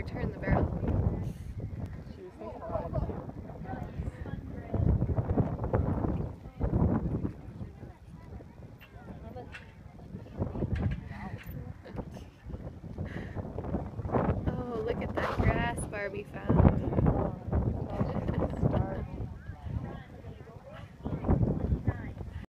turn the barrel. She was thinking about it too. Oh, look at that grass bar we found.